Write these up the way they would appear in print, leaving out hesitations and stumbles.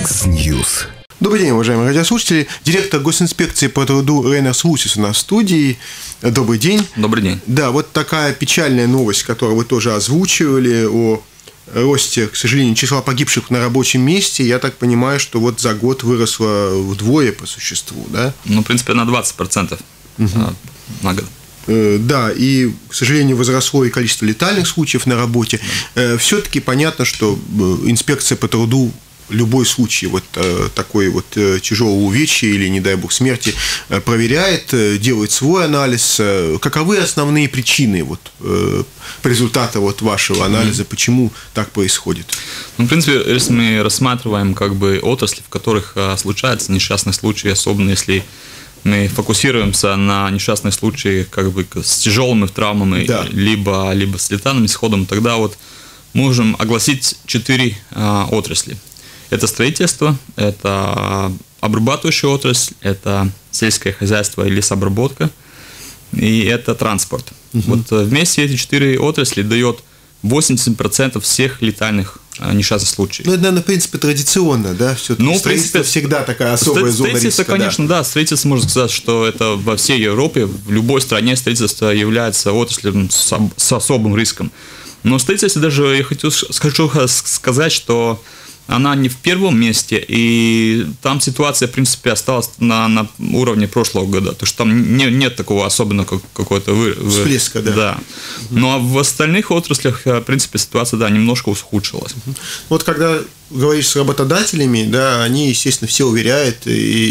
X-News. Добрый день, уважаемые радиослушатели. Директор госинспекции по труду Рейнерс Вусис у нас в студии. Добрый день. Добрый день. Да, вот такая печальная новость, которую вы тоже озвучивали, о росте, к сожалению, числа погибших на рабочем месте. Я так понимаю, что вот за год выросло вдвое по существу, да? Ну, в принципе, на 20% на год. Да, и, к сожалению, возросло и количество летальных случаев на работе. Все-таки понятно, что инспекция по труду любой случай вот такой вот тяжелого увечья или, не дай бог, смерти проверяет, делает свой анализ. Каковы основные причины вот результата вот вашего анализа, почему так происходит? Ну, в принципе, если мы рассматриваем как бы отрасли, в которых случаются несчастные случаи, особенно если мы фокусируемся на несчастные случаи как бы с тяжелыми травмами, да, либо с летальным исходом, тогда вот можем огласить 4 отрасли. Это строительство, это обрабатывающая отрасль, это сельское хозяйство и лесообработка, и это транспорт. Вот вместе эти 4 отрасли дает 80% всех летальных несчастных случаев. Ну, это, наверное, в принципе, традиционно, да? Все-таки строительство всегда такая особая зона риска. Строительство, конечно, да. Строительство, можно сказать, что это во всей Европе, в любой стране строительство является отраслью с особым риском. Но строительство даже, я хочу сказать, что она не в первом месте, и там ситуация, в принципе, осталась на уровне прошлого года, то что там нет такого особенного какого-то всплеска, да. Да. Ну, а в остальных отраслях, в принципе, ситуация, да, немножко ухудшилась. Вот когда говоришь с работодателями, да, они, естественно, все уверяют,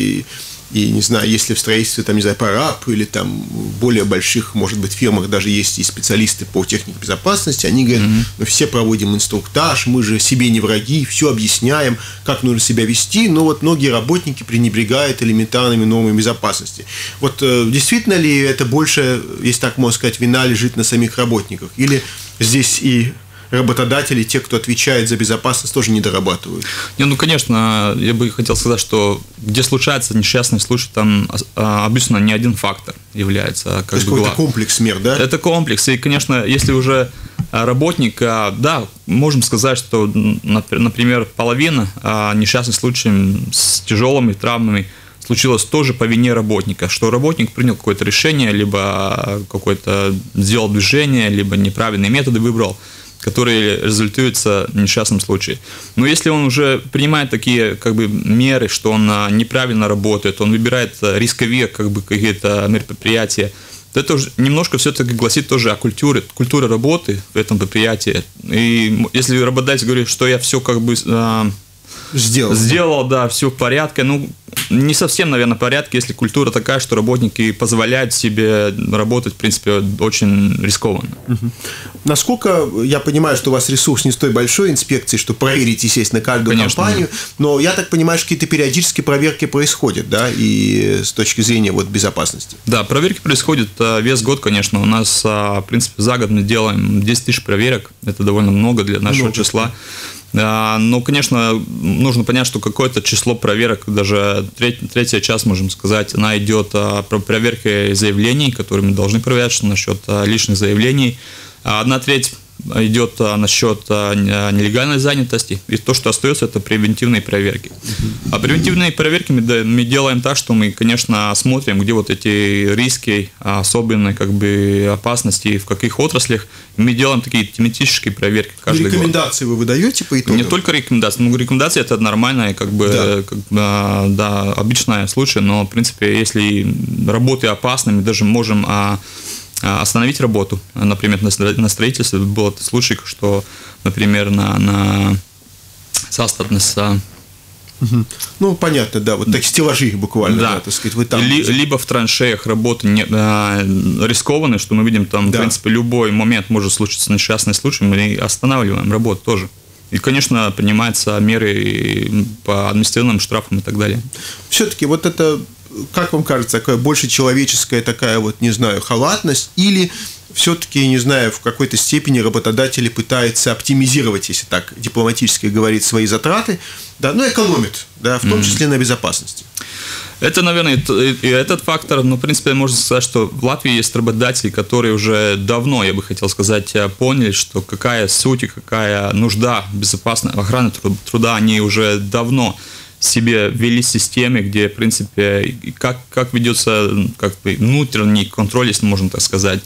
и не знаю, если в строительстве, там, не знаю, по РАП или там в более больших, может быть, фирмах даже есть и специалисты по технике безопасности, они говорят, мы все проводим инструктаж, мы же себе не враги, все объясняем, как нужно себя вести, но вот многие работники пренебрегают элементарными нормами безопасности. Вот действительно ли это больше, если так можно сказать, вина лежит на самих работниках? Или здесь и работодатели, те, кто отвечает за безопасность, тоже не дорабатывают? Не, ну, конечно, я бы хотел сказать, что где случается несчастный случай, там обычно не один фактор является. То есть какой-то комплекс мер, да? Это комплекс. И, конечно, если уже работник, да, можем сказать, что, например, половина несчастных случаев с тяжелыми травмами случилось тоже по вине работника, что работник принял какое-то решение, либо какое-то сделал движение, либо неправильные методы выбрал, которые результируются в несчастном случае. Но если он уже принимает такие как бы меры, что он неправильно работает, он выбирает рисковые как бы какие-то мероприятия, то это уже немножко все-таки гласит тоже о культуре работы в этом предприятии. И если работодатель говорит, что я все как бы сделал, да, все в порядке. Ну, не совсем, наверное, в порядке, если культура такая, что работники позволяют себе работать, в принципе, очень рискованно. Насколько я понимаю, что у вас ресурс не столь большой инспекции, что проверить, естественно, каждую компанию, но я так понимаю, что какие-то периодические проверки происходят, да, и с точки зрения вот безопасности. Да, проверки происходят весь год, конечно. У нас, в принципе, за год мы делаем 10 тысяч проверок. Это довольно много для нашего числа. Но, конечно, нужно понять, что какое-то число проверок, даже третья часть, можем сказать, она идет про проверки заявлений, которые мы должны проверять насчет личных заявлений. 1/3 идет насчет нелегальной занятости, и то, что остается, это превентивные проверки. А превентивные проверки мы делаем так, что мы, конечно, смотрим, где вот эти риски, особенные как бы опасности, в каких отраслях. Мы делаем такие тематические проверки каждый год. Рекомендации вы выдаете по итогам? Не только рекомендации. Ну, рекомендации это нормальная, как бы, да, обычный случай, но, в принципе, если работы опасны, мы даже можем остановить работу. Например, на строительстве был случай, что, например, на составность. Ну, понятно, да, вот так стеллажи буквально, да, так сказать, вы там. Либо в траншеях работы рискованные, что мы видим, там, в принципе, любой момент может случиться несчастный случай, мы останавливаем работу тоже. И, конечно, принимаются меры по административным штрафам и так далее. Все-таки вот это, как вам кажется, такая больше человеческая такая вот, не знаю, халатность, или все-таки, не знаю, в какой-то степени работодатели пытаются оптимизировать, если так дипломатически говорить, свои затраты, да, но экономят, да, в том числе на безопасности? Это, наверное, и этот фактор, но, в принципе, можно сказать, что в Латвии есть работодатели, которые уже давно, я бы хотел сказать, поняли, что какая суть и какая нужда безопасной охраны труда, они уже давно себе ввели системы, где, в принципе, как ведется как бы внутренний контроль, если можно так сказать.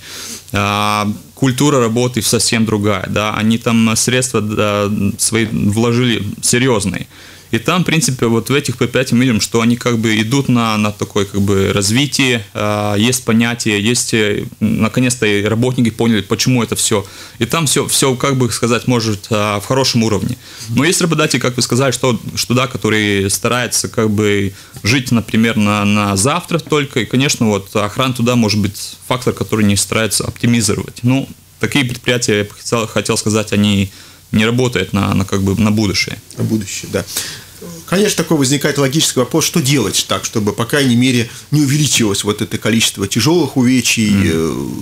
Культура работы совсем другая, да, они там средства свои вложили серьезные. И там, в принципе, вот в этих предприятиях мы видим, что они как бы идут на такое как бы развитие, есть понятие, есть, наконец-то и работники поняли, почему это все. И там все как бы сказать, может, в хорошем уровне. Но есть работодатели, как вы сказали, что да, которые стараются как бы жить, например, на завтра только. И, конечно, вот охрана туда может быть фактор, который не стараются оптимизировать. Ну, такие предприятия, я хотел сказать, они не работают как бы на будущее. На будущее, да. Конечно, такой возникает логический вопрос, что делать так, чтобы, по крайней мере, не увеличилось вот это количество тяжелых увечий,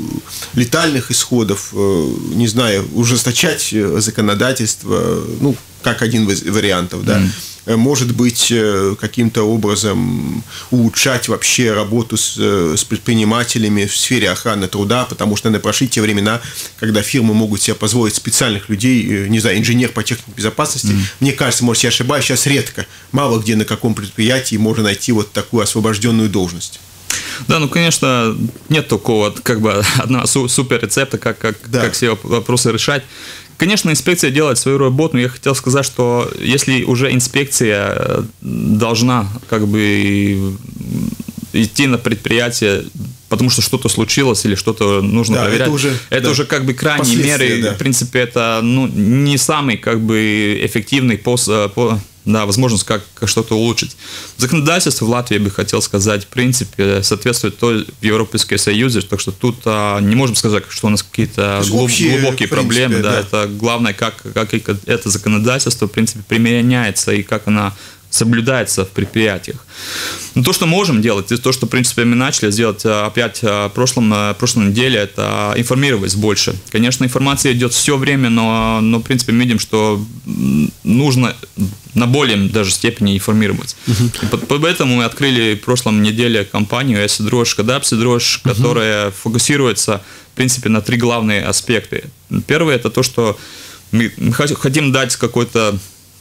летальных исходов, не знаю, ужесточать законодательство, ну, как один из вариантов, да. Может быть, каким-то образом улучшать вообще работу с предпринимателями в сфере охраны труда, потому что, наверное, прошли те времена, когда фирмы могут себе позволить специальных людей, не знаю, инженер по технике безопасности. Мне кажется, может, я ошибаюсь, сейчас редко, мало где на каком предприятии можно найти вот такую освобожденную должность. Да, ну, конечно, нет такого, как бы, одного супер рецепта, как все вопросы решать. Конечно, инспекция делает свою работу, но я хотел сказать, что если уже инспекция должна как бы идти на предприятие, потому что что-то случилось или что-то нужно проверять, это уже как бы крайние меры, в принципе, это не самый как бы эффективный возможность как что-то улучшить. Законодательство в Латвии, я бы хотел сказать, в принципе, соответствует той в Европейском Союзе, так что тут не можем сказать, что у нас какие-то глубокие проблемы. Да. Это главное, как это законодательство, в принципе, применяется и как оно соблюдается в предприятиях. Но то, что можем делать, и то, что, в принципе, мы начали делать опять в прошлой неделе, это информировать больше. Конечно, информация идет все время, но в принципе, мы видим, что нужно на более даже степени информировать. Поэтому мы открыли в прошлом неделе компанию ESDROSH, KADAPS, которая фокусируется, в принципе, на 3 главные аспекта. Первый – это то, что мы хотим дать какой-то,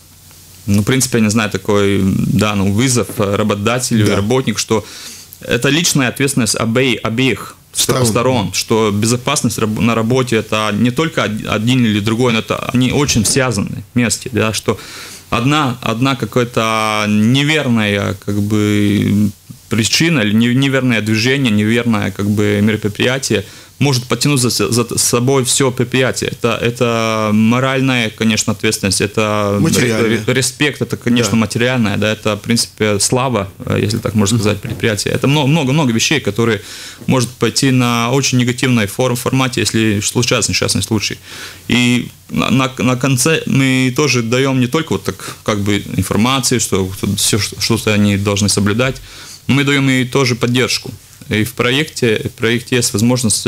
в принципе, я не знаю, такой, вызов работодателю и работнику, что это личная ответственность обеих сторон, что безопасность на работе – это не только один или другой, но это они очень связаны вместе, да, что одна какая-то неверная как бы причина или неверное движение, неверное как бы мероприятие может потянуть за собой все предприятие. Это моральная, конечно, ответственность, это респект, это, конечно, материальная, да, это, в принципе, слава, если так можно сказать, предприятия. Это много вещей, которые может пойти на очень негативной формате, если случается несчастный случай. И на конце мы тоже даем не только вот так как бы информацию, что все что-то они должны соблюдать, но мы даем и тоже поддержку. И в проекте есть возможность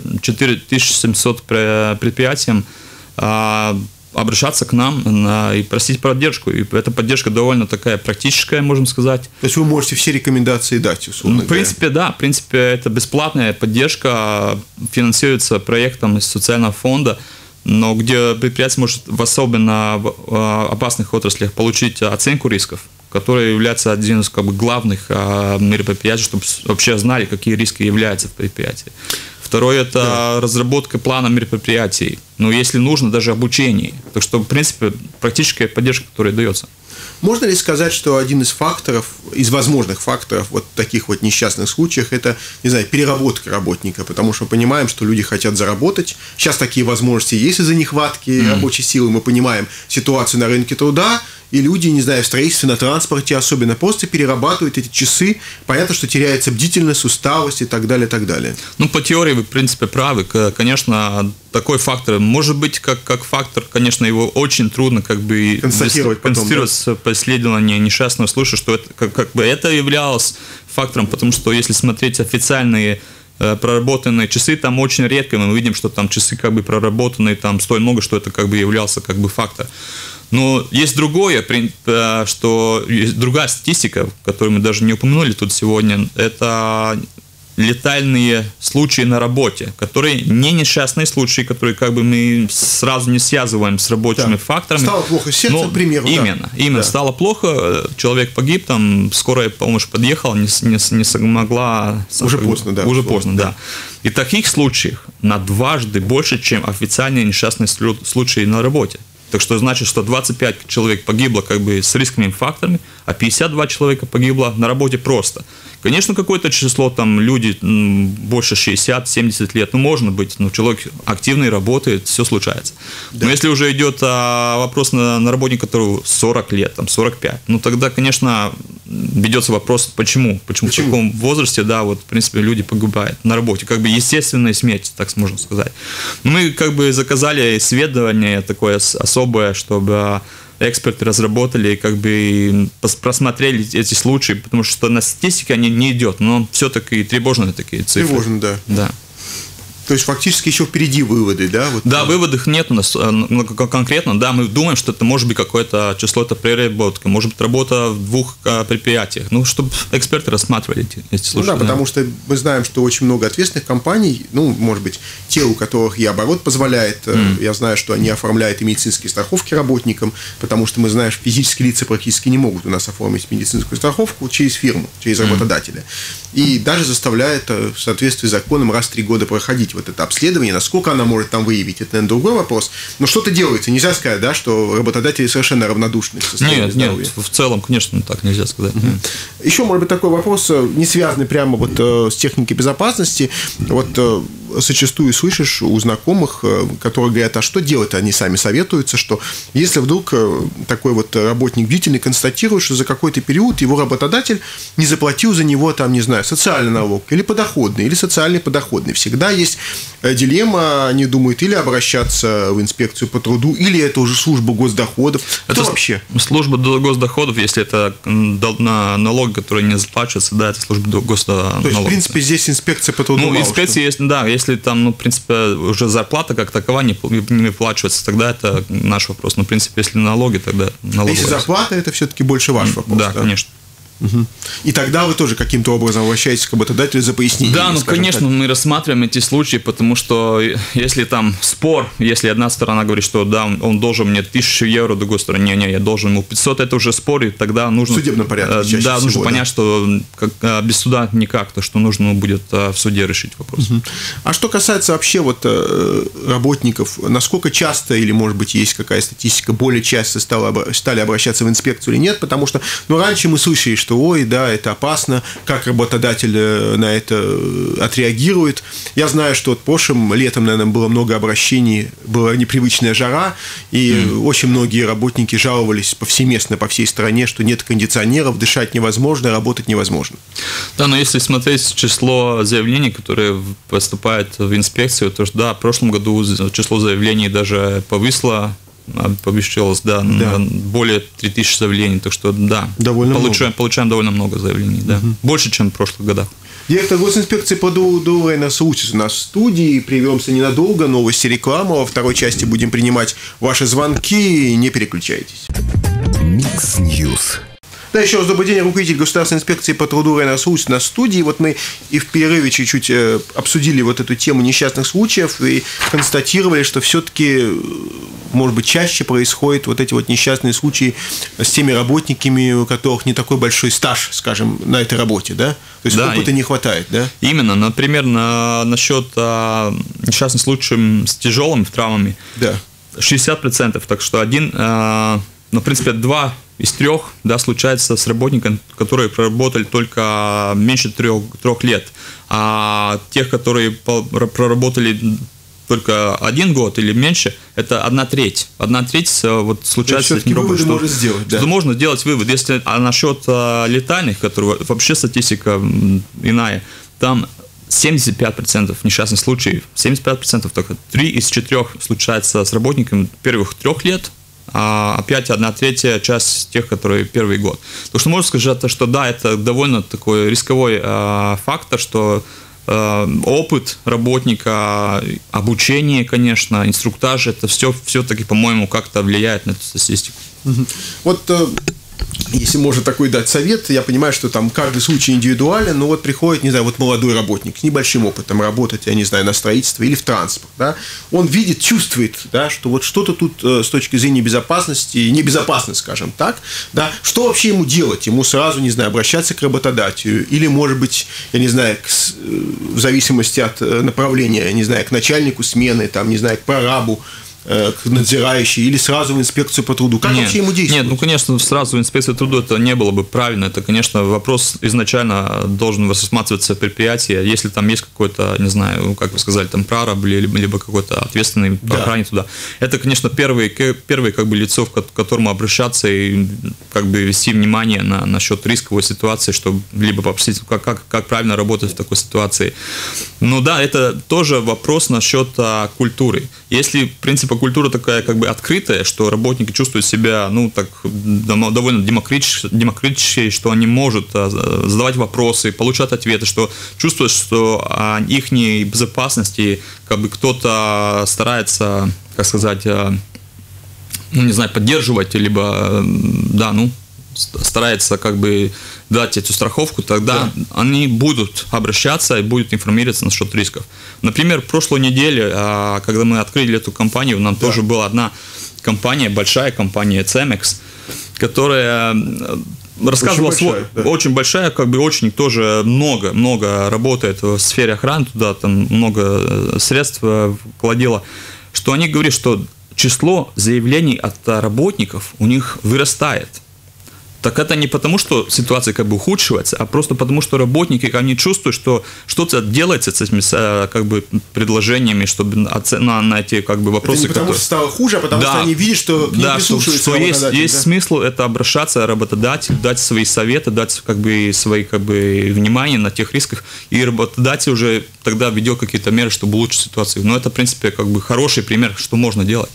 4700 предприятиям обращаться к нам и просить поддержку. И эта поддержка довольно такая практическая, можем сказать. То есть вы можете все рекомендации дать, условно говоря? В принципе, да. В принципе, это бесплатная поддержка, финансируется проектом из социального фонда, но где предприятие может в особенно опасных отраслях получить оценку рисков, которая является одним из как бы главных мероприятий, чтобы вообще знали, какие риски являются в предприятии. Второе – это разработка плана мероприятий. Но если нужно, даже обучение. Так что, в принципе, практическая поддержка, которая дается. Можно ли сказать, что один из факторов, из возможных факторов вот таких вот несчастных случаев, это, не знаю, переработка работника, потому что мы понимаем, что люди хотят заработать. Сейчас такие возможности есть из-за нехватки рабочей силы. Мы понимаем ситуацию на рынке труда, и люди, не знаю, в строительстве, на транспорте особенно, просто перерабатывают эти часы. Понятно, что теряется бдительность, усталость и так далее, и так далее. Ну, по теории вы, в принципе, правы. Конечно, такой фактор, может быть, как фактор, конечно, его очень трудно как бы констатировать по исследованию несчастного случая, что это, как бы это являлось фактором, потому что если смотреть официальные проработанные часы, там очень редко мы видим, что там часы как бы проработанные, там столь много, что это как бы являлся как бы фактор. Но есть другое, что есть другая статистика, которую мы даже не упомянули тут сегодня, это летальные случаи на работе, которые не несчастные случаи, которые как бы мы сразу не связываем с рабочими факторами. Стало плохо сердце, к примеру. Именно. Стало плохо, человек погиб, там скорая помощь подъехала, не смогла... Уже поздно, да. Уже поздно, да. И таких случаев на дважды больше, чем официальные несчастные случаи на работе. Так что значит, что 25 человек погибло как бы с рисковыми факторами, а 52 человека погибло на работе просто. Конечно, какое-то число, там, люди больше 60-70 лет, ну, может быть, но человек активный, работает, все случается. Да. Но если уже идет вопрос на работника, которому 40 лет, там, 45, ну, тогда, конечно, ведется вопрос, почему? В таком возрасте, да, вот, в принципе, люди погибают на работе, как бы естественная смерть, так можно сказать. Мы, как бы, заказали исследование такое особое, чтобы... эксперты разработали, как бы просмотрели эти случаи, потому что на статистике они не идет, но все-таки тревожные такие цифры. Тревожно, да. Да. То есть фактически еще впереди выводы, да? Вот, да, выводов нет у нас конкретно, да, мы думаем, что это может быть какое-то число, это переработка, может быть работа в двух предприятиях, ну, чтобы эксперты рассматривали эти случаи. Ну да, потому что мы знаем, что очень много ответственных компаний, ну, может быть, те, у которых и оборот позволяет, я знаю, что они оформляют и медицинские страховки работникам, потому что мы знаем, что физические лица практически не могут у нас оформить медицинскую страховку через фирму, через работодателя. И даже заставляет в соответствии с законом раз в 3 года проходить вот это обследование, насколько она может там выявить, это, наверное, другой вопрос. Но что-то делается. Нельзя сказать, да, что работодатели совершенно равнодушны к состоянию здоровья. Нет, в целом, конечно, так нельзя сказать. Еще, может быть, такой вопрос, не связанный прямо вот с техникой безопасности. Вот зачастую слышишь у знакомых, которые говорят, а что делать? Они сами советуются, что если вдруг такой вот работник бдительный констатирует, что за какой-то период его работодатель не заплатил за него, там, не знаю, социальный налог, или подоходный, или социальный подоходный. Всегда есть дилемма, они думают, или обращаться в инспекцию по труду, или это уже служба госдоходов. Кто это вообще? Служба госдоходов, если это налог, который не заплачивается, да, это служба госдоходов. То есть, в принципе, здесь инспекция по труду. Ну, инспекция есть, да, если там, ну, в принципе, уже зарплата как такова не выплачивается, тогда это наш вопрос. Но, в принципе, если налоги, тогда налоги. Если зарплата, это все-таки больше ваш вопрос. Да, конечно. И тогда вы тоже каким-то образом обращаетесь к работодателю за пояснение. Да, ну, конечно, так. Мы рассматриваем эти случаи, потому что если там спор, если одна сторона говорит, что да, он должен мне 1000 евро, другой стороне, не, я должен ему 500, это уже спор, и тогда нужно... В судебном порядке чаще да, всего, нужно понять, что без суда никак, то что нужно будет в суде решить вопрос. А что касается вообще вот работников, насколько часто, или, может быть, есть какая статистика, более часто стали обращаться в инспекцию или нет, потому что, ну, раньше мы слышали, что ой, да, это опасно, как работодатель на это отреагирует. Я знаю, что вот прошлым летом, наверное, было много обращений, была непривычная жара, и очень многие работники жаловались повсеместно по всей стране, что нет кондиционеров, дышать невозможно, работать невозможно. Да, но если смотреть число заявлений, которые поступают в инспекцию, то да, в прошлом году число заявлений даже повысилось, да, да. Более 3000 заявлений, так что да, получаем довольно много заявлений, да, больше, чем в прошлых годах. Директор госинспекции по труду Рейнар Саутис у нас в студии, прервемся ненадолго, новости, реклама, во второй части будем принимать ваши звонки, не переключайтесь. Микс Ньюс. Да, еще раз добрый день, руководитель государственной инспекции по труду Рейнар Саутис на студии. Вот мы и в перерыве чуть-чуть обсудили вот эту тему несчастных случаев и констатировали, что все-таки, может быть, чаще происходят вот эти вот несчастные случаи с теми работниками, у которых не такой большой стаж, скажем, на этой работе, да? То есть да, опыта не хватает, да? Именно, например, насчет несчастных случаев с тяжелыми травмами, да. 60%, так что в принципе, 2 из 3, да, случается с работниками, которые проработали только меньше 3 лет. А тех, которые проработали только 1 год или меньше, это 1/3. 1/3 вот случается с этим работником. Можно сделать, да. Можно сделать вывод. Если насчет летальных, которые вообще статистика иная, там 75% несчастных случаев, 75%, только 3 из 4 случается с работниками первых 3 лет, а опять 1/3 часть тех, которые первый год. То, что можно сказать, что да, это довольно такой рисковой фактор, что опыт работника, обучение, конечно, инструктаж, это все-таки, по-моему, как-то влияет на эту статистику. Вот если можно такой дать совет, я понимаю, что там каждый случай индивидуален, но вот приходит, не знаю, вот молодой работник с небольшим опытом работать, я не знаю, на строительстве или в транспорт, да, он видит, чувствует, да, что вот что-то тут с точки зрения безопасности, небезопасно, скажем так, да, что вообще ему делать? Ему сразу, не знаю, обращаться к работодателю или, может быть, я не знаю, в зависимости от направления, я не знаю, к начальнику смены, там, не знаю, к прорабу, к надзирающей или сразу в инспекцию по труду? Как вообще ему действовать? Нет, ну, конечно, сразу в инспекцию по труду это не было бы правильно. Это, конечно, вопрос изначально должен рассматриваться предприятие. Если там есть какой-то, не знаю, как вы сказали, там прораб, либо какой-то ответственный по охране туда. Это, конечно, первое как бы лицо, к которому обращаться и как бы вести внимание насчет рисковой ситуации, чтобы либо попросить, как правильно работать в такой ситуации. Но да, это тоже вопрос насчет культуры. Если, в принципе, культура такая как бы открытая, что работники чувствуют себя, ну, так довольно демократически, что они могут задавать вопросы, получать ответы, что чувствуют, что их безопасности как бы кто-то старается, как сказать, ну, не знаю, поддерживать, либо, да, ну, старается как бы дать эту страховку, тогда они будут обращаться и будут информироваться насчет рисков. Например, в прошлой неделе, когда мы открыли эту компанию, нам тоже была одна компания, большая компания CEMEX, которая рассказывала очень большая, как бы очень тоже много работает в сфере охраны, туда там много средств вкладила, что они говорят, что число заявлений от работников у них вырастает. Так это не потому, что ситуация как бы ухудшивается, а просто потому, что работники, они чувствуют, что что-то делается с этими как бы предложениями, чтобы на эти как бы вопросы... Это не потому, что стало хуже, а потому что они видят, что к ним прислушиваются что есть смысл это обращаться к работодателю, дать свои советы, дать как бы свои как бы внимание на тех рисках, и работодатель уже тогда ведет какие-то меры, чтобы улучшить ситуацию. Но это, в принципе, как бы хороший пример, что можно делать.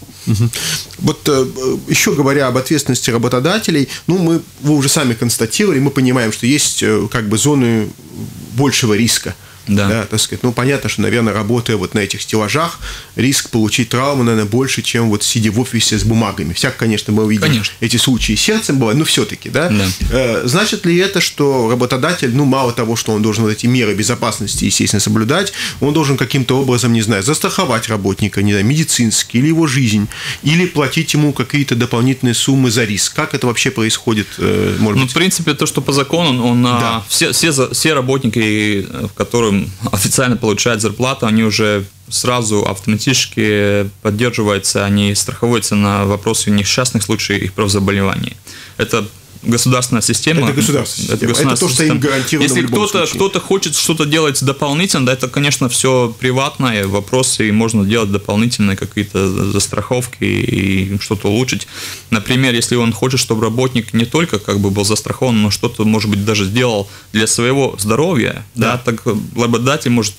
Вот еще говоря об ответственности работодателей, ну, вы уже сами констатировали, мы понимаем, что есть как бы зоны большего риска. Да, так сказать. Ну, понятно, что, наверное, работая вот на этих стеллажах, риск получить травму, наверное, больше, чем вот сидя в офисе с бумагами. Всяко, конечно, мы увидим эти случаи сердцем бывают, но все-таки, да? Значит ли это, что работодатель, ну, мало того, что он должен вот эти меры безопасности, естественно, соблюдать, он должен каким-то образом, не знаю, застраховать работника, не знаю, медицински, или его жизнь, или платить ему какие-то дополнительные суммы за риск? Как это вообще происходит? Может быть? В принципе, то, что по закону, все работники, которые официально получают зарплату, они уже сразу автоматически поддерживаются, они страхуются на вопросы несчастных случаев их правозаболеваний. Это государственная система. Это государственная система. Это то, что им гарантировано. Если кто-то хочет что-то делать дополнительно, да, это, конечно, все приватные вопросы, и можно делать дополнительные какие-то застраховки и что-то улучшить. Например, если он хочет, чтобы работник не только как бы был застрахован, но что-то, может быть, даже сделал для своего здоровья, да, так работодатель может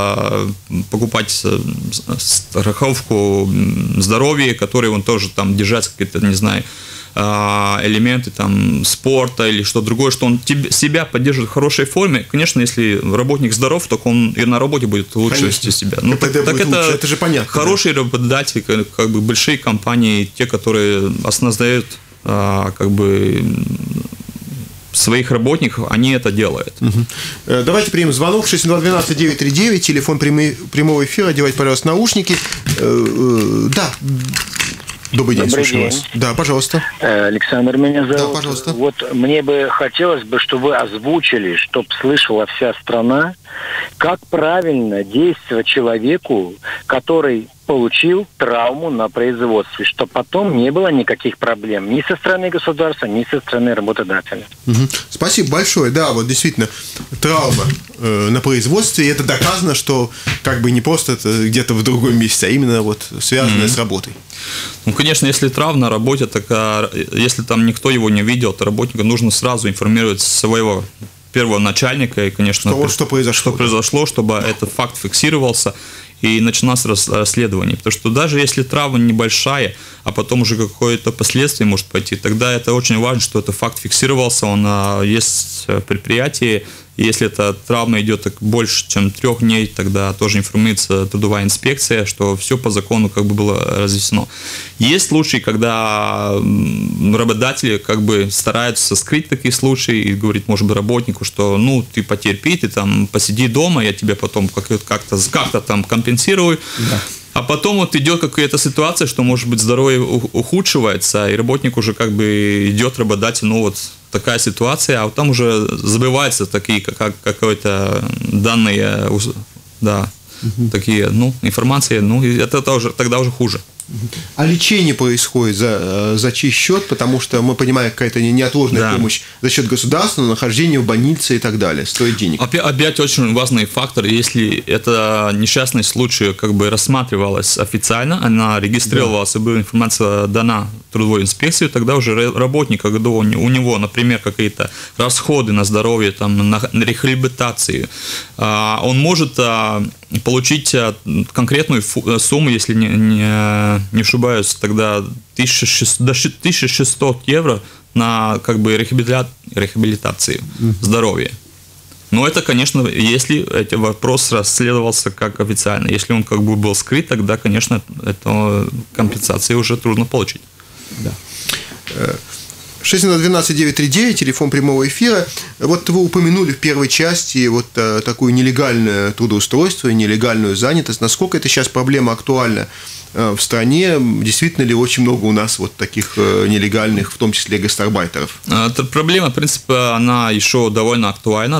покупать страховку здоровья, которой он тоже там держать какие-то, не знаю, элементы там спорта или что другое, что он себя поддерживает в хорошей форме. Конечно, если работник здоров, то он и на работе будет лучше вести себя. Ну, это же понятно. Хорошие работодатели, как бы большие компании, те, которые осознают как бы своих работников, они это делают. Давайте примем звонок 602-12-939, телефон прямого эфира, одевайте, пожалуйста, наушники. Да. Добрый день, слушаю вас. Да, пожалуйста. Александр меня зовут. Да, пожалуйста. Вот мне бы хотелось бы, чтобы вы озвучили, чтобы слышала вся страна, как правильно действовать человеку, который получил травму на производстве, чтобы потом не было никаких проблем ни со стороны государства, ни со стороны работодателя. Спасибо большое. Да, вот действительно, травма на производстве, и это доказано, что как бы не просто это где-то в другом месте, а именно вот связанное с работой. Ну, конечно, если травма на работе, так если там никто его не видел, то работника нужно сразу информировать своего первого начальника, и, конечно, что произошло, чтобы этот факт фиксировался и начиналось расследование. Потому что даже если травма небольшая, а потом уже какое-то последствие может пойти, тогда это очень важно, что этот факт фиксировался, он есть предприятие, Если эта травма идет так больше, чем 3 дней, тогда тоже информируется трудовая инспекция, что все по закону как бы было разъяснено. Есть случаи, когда работодатели как бы стараются скрыть такие случаи и говорить, может быть, работнику, что ну ты потерпи, ты там посиди дома, я тебе потом как-то там компенсирую. Да. А потом вот идет какая-то ситуация, что, может быть, здоровье ухудшивается, и работник уже как бы идет, работодатель, ну вот такая ситуация, а вот там уже забываются такие, как какие-то данные, да, такие, ну, информации, ну, это тогда уже хуже. А лечение происходит за чей счет, потому что мы понимаем, какая-то неотложная помощь за счет государства, нахождение в больнице и так далее, стоит денег. Опять очень важный фактор, если это несчастный случай как бы рассматривалась официально, она регистрировалась, и была информация дана трудовой инспекции, тогда уже работник, когда у него, например, какие-то расходы на здоровье, там, на реабилитацию, он может получить конкретную сумму, если не ошибаюсь, тогда 1600 евро на как бы реабилитацию здоровья. Но это, конечно, если этот вопрос расследовался как официально. Если он как бы был скрыт, тогда, конечно, эту компенсацию уже трудно получить. Да. 612-939, телефон прямого эфира. Вот вы упомянули в первой части вот такую нелегальное трудоустройство, нелегальную занятость. Насколько это сейчас проблема актуальна в стране? Действительно ли очень много у нас вот таких нелегальных, в том числе гастарбайтеров? Эта проблема, в принципе, она еще довольно актуальна,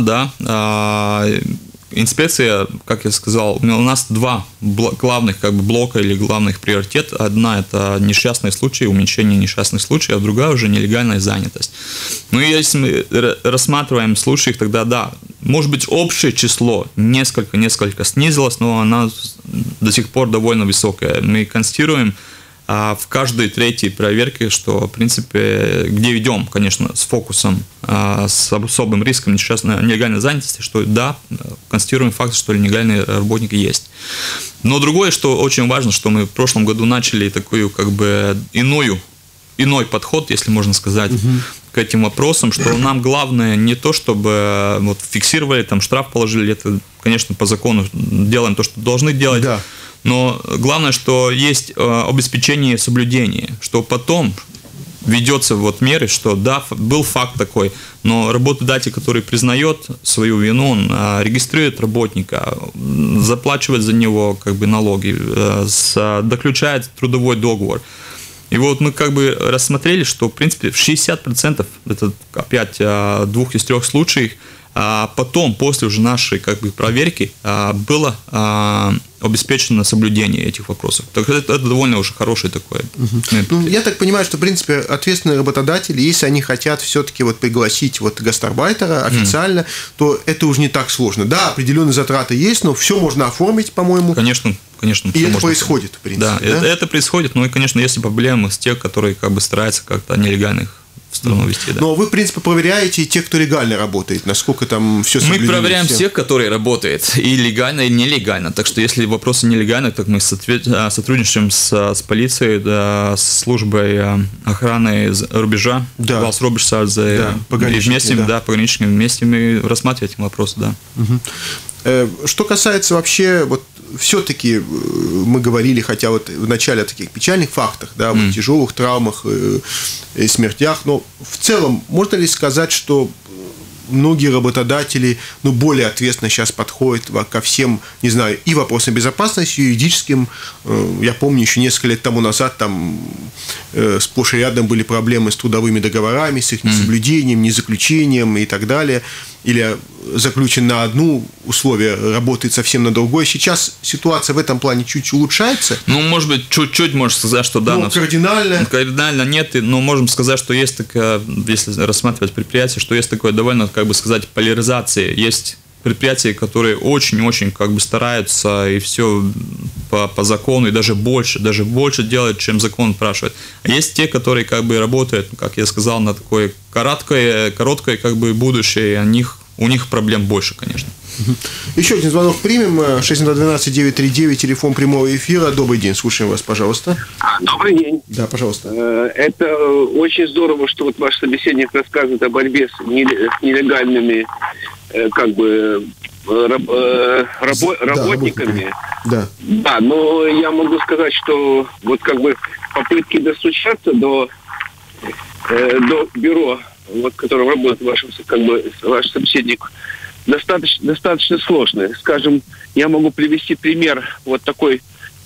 да. Инспекция, как я сказал, у нас 2 главных как бы блока или главных приоритета. Одна – это несчастные случаи, уменьшение несчастных случаев, а другая уже нелегальная занятость. Ну и если мы рассматриваем случаи, тогда да, может быть, общее число несколько снизилось, но она до сих пор довольно высокая. Мы констатируем в каждой 3-й проверке, что, в принципе, где ведем, конечно, с фокусом, с особым риском нелегальной занятости, что да, констатируем факт, что нелегальные работники есть. Но другое, что очень важно, что мы в прошлом году начали такую, как бы, иной подход, если можно сказать, к этим вопросам, что нам главное не то, чтобы вот фиксировали, там штраф положили, это, конечно, по закону делаем то, что должны делать. Да. Но главное, что есть обеспечение соблюдения, что потом ведется вот меры, что да, был факт такой, но работодатель, который признает свою вину, он регистрирует работника, заплачивает за него как бы налоги, доключает трудовой договор. И вот мы как бы рассмотрели, что в принципе в 60%, это опять 2 из 3 случаев, потом, после уже нашей как бы проверки, было обеспечено соблюдение этих вопросов. Так это довольно уже хорошее такое. Ну, я так понимаю, что, в принципе, ответственные работодатели, если они хотят все-таки вот пригласить вот гастарбайтера официально, то это уже не так сложно. Да, определенные затраты есть, но все можно оформить, по-моему. Конечно. И это происходит, в принципе. Да, это происходит, ну и, конечно, есть проблемы с тех, которые как бы стараются как-то нелегальных в страну вести. Да. Но вы, в принципе, проверяете и тех, кто легально работает, насколько там все соблюдено. Мы проверяем всех, которые работают, и легально, и нелегально. Так что, если вопросы нелегальные, так мы сотрудничаем с полицией, да, с службой охраны рубежа, пограничниками вместе мы рассматриваем эти вопросы, да. Что касается вообще, вот все-таки мы говорили, хотя вот в начале о таких печальных фактах, да, вот тяжелых травмах и смертях, но в целом можно ли сказать, что многие работодатели, ну, более ответственно сейчас подходят ко всем, не знаю, и вопросам безопасности, юридическим. Я помню, еще несколько лет тому назад там сплошь и рядом были проблемы с трудовыми договорами, с их несоблюдением, незаключением и так далее. Или заключен на одну условие, работает совсем на другое. Сейчас ситуация в этом плане чуть улучшается. Ну, может быть, чуть-чуть можно сказать, что да. Но кардинально. Кардинально нет, но можем сказать, что есть такая, если рассматривать предприятие, что есть такое довольно, как бы сказать, поляризация. Есть предприятия, которые очень-очень как бы стараются и все по закону, и даже больше делают, чем закон спрашивает. А есть те, которые как бы работают, как я сказал, на такое короткое как бы будущее, и у них проблем больше, конечно. Еще один звонок примем. 612-939, телефон прямого эфира. Добрый день, слушаем вас, пожалуйста. Добрый день. Да, пожалуйста. Это очень здорово, что вот ваш собеседник рассказывает о борьбе с нелегальными работниками. Да. Да, но я могу сказать, что вот попытки достучаться до бюро, вот, в котором работает ваш собеседник, достаточно сложные. Скажем, я могу привести пример вот такой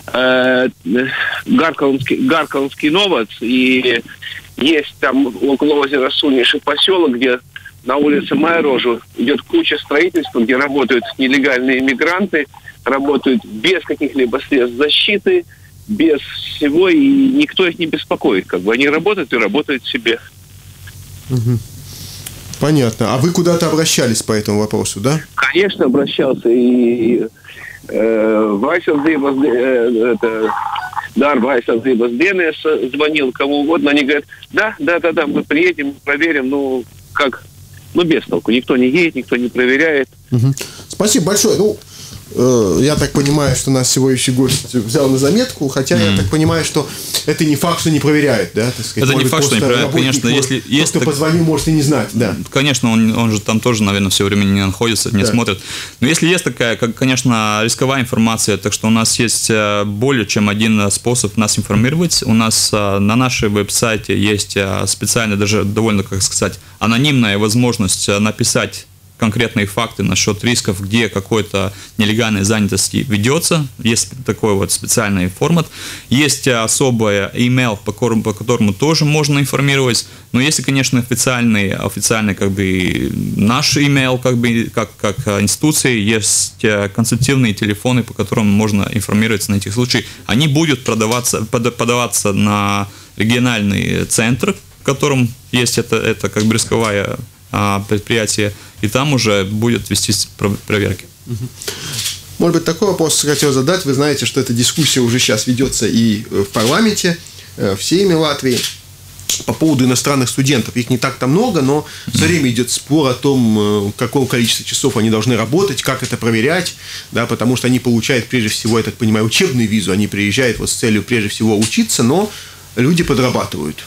Гаркаловский Новоц, и есть там около озера Суниши поселок, где на улице Майрожу идет куча строительства, где работают нелегальные иммигранты, работают без каких-либо средств защиты, без всего, и никто их не беспокоит. Они работают и работают себе. Угу. Понятно. А вы куда-то обращались по этому вопросу, да? Конечно, обращался. И Вайсалдыбас звонил кому угодно. Они говорят, да, мы приедем, проверим. Без толку. Никто не едет, никто не проверяет. Угу. Спасибо большое. Я так понимаю, что нас сегодняшний гость взял на заметку, хотя я так понимаю, что это не факт, что не проверяют, да? Так сказать, это не факт, что не проверяют, конечно, если есть... Кто позвонил, может и не знать, да. Конечно, он же там тоже, наверное, все время не находится, не смотрит. Но если есть такая, конечно, рисковая информация, так что у нас есть более чем один способ нас информировать. У нас на нашем веб-сайте есть специально, даже довольно, как сказать, анонимная возможность написать конкретные факты насчет рисков, где какой-то нелегальной занятости ведется. Есть такой вот специальный формат. Есть особый email, по которому тоже можно информировать. Но если, конечно, официальный наш email, как институции, есть консультативные телефоны, по которым можно информироваться на этих случаях. Они будут подаваться на региональный центр, в котором есть это рисковая предприятие, и там уже будет вестись проверки. Может быть, такой вопрос хотел задать. Вы знаете, что эта дискуссия уже сейчас ведется и в парламенте, в Сейме Латвии, по поводу иностранных студентов. Их не так-то много, но все время идет спор о том, какое количество часов они должны работать, как это проверять, да, потому что они получают, прежде всего, я так понимаю, учебную визу, они приезжают с целью, прежде всего, учиться, но люди подрабатывают.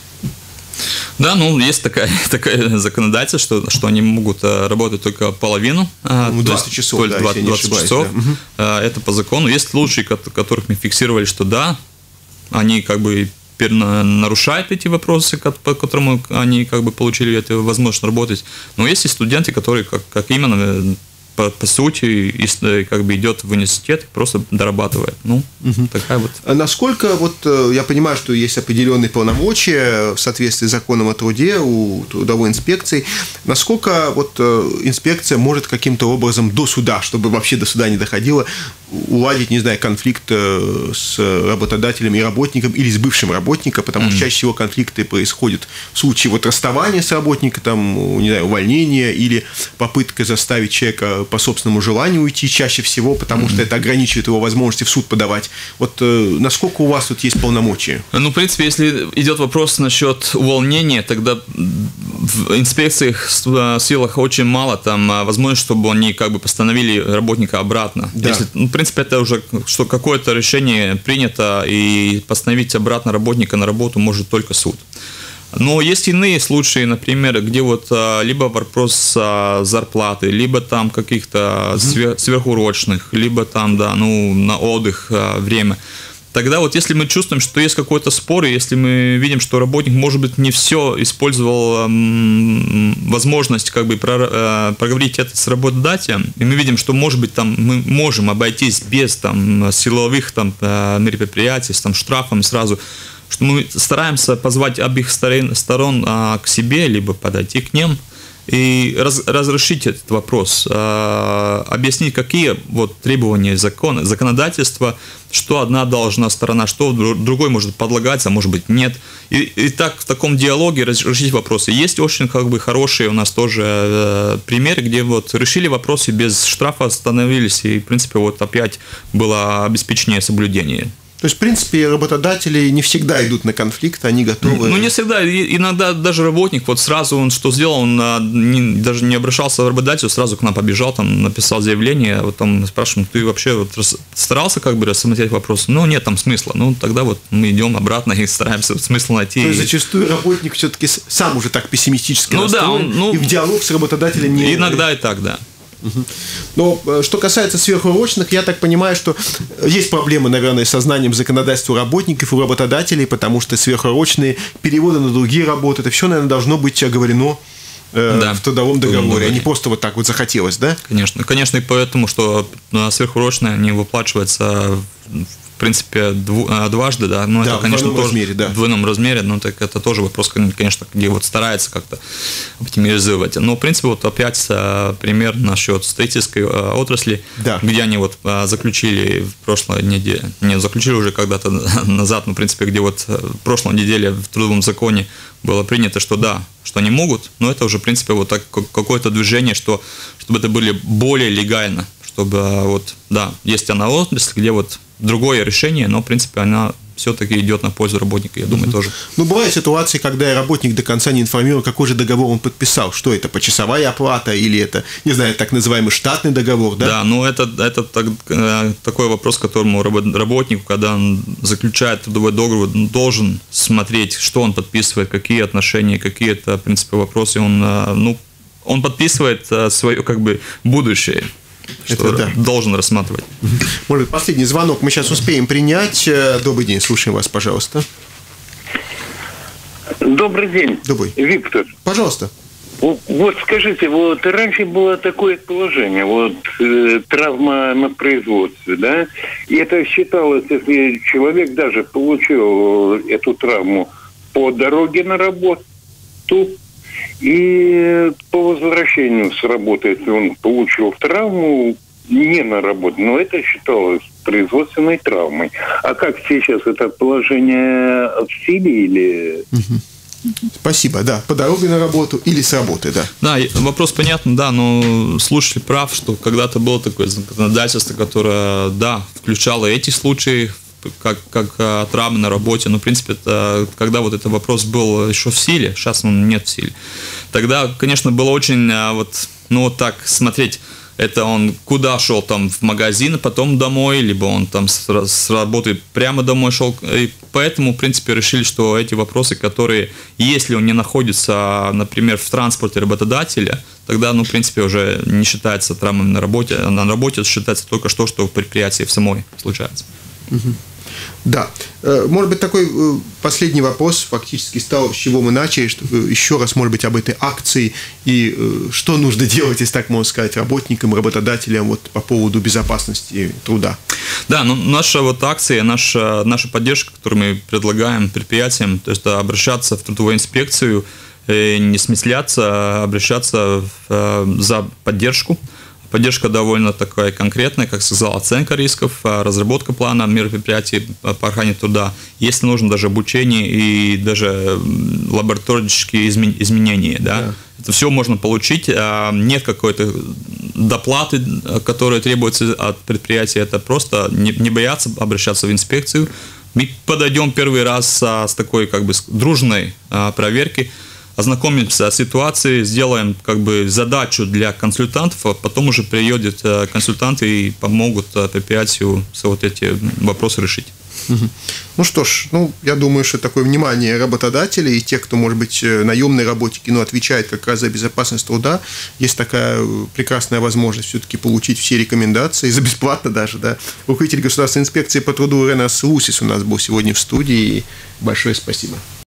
Да, есть такое законодательство, что они могут работать только половину. 20 часов, да, 20 часов. Да. Это по закону. Есть случаи, которых мы фиксировали, что да, они нарушают эти вопросы, по которым они получили эту возможность работать. Но есть и студенты, которые как именно по сути идет в университет, просто дорабатывает. Такая вот. Насколько я понимаю, что есть определенные полномочия в соответствии с законом о труде у трудовой инспекции. Насколько инспекция может каким-то образом до суда, чтобы вообще до суда не доходило, уладить, не знаю, конфликт с работодателем и работником или с бывшим работником, потому что чаще всего конфликты происходят в случае расставания с работником, не знаю, увольнения или попытка заставить человека по собственному желанию уйти чаще всего, потому что это ограничивает его возможности в суд подавать. Насколько у вас тут есть полномочия? В принципе, если идет вопрос насчет увольнения, тогда в инспекциях силах очень мало там возможности, чтобы они постановили работника обратно. Да. Если, в принципе, это уже что какое-то решение принято, и постановить обратно работника на работу может только суд. Но есть иные случаи, например, где либо вопрос зарплаты, либо там каких-то сверхурочных, либо там, на отдых время. Тогда если мы чувствуем, что есть какой-то спор, и если мы видим, что работник, может быть, не все использовал возможность проговорить это с работодателем, и мы видим, что, может быть, мы можем обойтись без силовых мероприятий, с штрафами сразу, что мы стараемся позвать обеих сторон к себе, либо подойти к ним и разрешить этот вопрос, объяснить, какие требования законодательства, что одна должна сторона, что другой может подлагаться, а может быть нет. И так в таком диалоге разрешить вопросы. Есть очень хорошие у нас тоже примеры, где решили вопросы без штрафа, остановились, и в принципе опять было обеспечение соблюдения. То есть, в принципе, работодатели не всегда идут на конфликт, они готовы... Не всегда. Иногда даже работник сразу он что сделал, он даже не обращался к работодателю, сразу к нам побежал, написал заявление, спрашиваем, ты вообще старался рассмотреть вопрос? Нет там смысла. Тогда мы идем обратно и стараемся смысл найти. То есть, зачастую работник все-таки сам уже так пессимистически настроен, и в диалог с работодателем не... Иногда и так, да. Но что касается сверхурочных, я так понимаю, что есть проблемы, наверное, со знанием законодательства у работников, у работодателей, потому что сверхурочные переводы на другие работы, это все, наверное, должно быть оговорено в трудовом договоре, а не просто вот так вот захотелось, да? Конечно, и поэтому, что сверхурочные не выплачиваются в принципе дважды, да, но это, конечно, в двойном тоже размере, да. В двойном размере, но так это тоже вопрос, конечно, где вот старается как-то оптимизировать. Но, в принципе, вот опять пример насчет строительской отрасли, да. где они вот заключили в прошлой неделе, заключили уже когда-то назад, но, в принципе, где вот в прошлой неделе в трудовом законе было принято, что да, что они могут, но это уже, в принципе, вот так какое-то движение, чтобы это были более легально, чтобы вот, да, есть она отрасль, где вот другое решение, но, в принципе, она все-таки идет на пользу работника, я думаю, тоже. Ну, бывают ситуации, когда работник до конца не информирован, какой же договор он подписал, что это, почасовая оплата или это, не знаю, так называемый штатный договор, да? Да, ну, это такой вопрос, которому работнику, когда он заключает трудовой договор, он должен смотреть, что он подписывает, какие отношения, какие это, в принципе, вопросы, он подписывает свое, как бы, будущее. Что да. Должен рассматривать. Может, последний звонок мы сейчас успеем принять. Добрый день, слушаем вас, пожалуйста. Добрый день. Добрый. Виктор. Пожалуйста. Вот скажите, вот раньше было такое положение, вот травма на производстве, да, и это считалось, если человек даже получил эту травму по дороге на работу, и по возвращению с работы, если он получил травму не на работе, но это считалось производственной травмой. А как сейчас это положение в силе или... Спасибо, да. По дороге на работу или с работы, да. Да, вопрос понятный, да, но слушатель прав, что когда-то было такое законодательство, которое, да, включало эти случаи, как травмы на работе, но, в принципе, это, когда вот этот вопрос был еще в силе, сейчас он нет в силе, тогда, конечно, было очень, вот так смотреть, это он куда шел, там, в магазин, а потом домой, либо он там с работы прямо домой шел, и поэтому, в принципе, решили, что эти вопросы, которые, если он не находится, например, в транспорте работодателя, тогда, в принципе, уже не считается травмами на работе, а на работе считается только что в предприятии в самой случается. Да. Может быть, такой последний вопрос фактически стал, с чего мы начали, еще раз, может быть, об этой акции и что нужно делать, если так можно сказать, работникам, работодателям вот по поводу безопасности труда. Да, наша вот акция, наша поддержка, которую мы предлагаем предприятиям, то есть обращаться в трудовую инспекцию, не смысляться, а обращаться за поддержку. Поддержка довольно такая конкретная, как сказал, оценка рисков, разработка плана мероприятий по охране труда. Если нужно даже обучение и даже лабораторические изменения, да. Это все можно получить. Нет какой-то доплаты, которая требуется от предприятия. Это просто не бояться обращаться в инспекцию. Мы подойдем первый раз с такой как бы дружной проверки, ознакомимся с ситуацией, сделаем как бы задачу для консультантов, а потом уже приедут консультанты и помогут предприятию вот эти вопросы решить. Ну что ж, я думаю, что такое внимание работодателей и тех, кто, может быть, наемные работники, но отвечает как раз за безопасность труда, есть такая прекрасная возможность все-таки получить все рекомендации, за бесплатно даже, да. Руководитель государственной инспекции по труду Ренас Лусис у нас был сегодня в студии. Большое спасибо.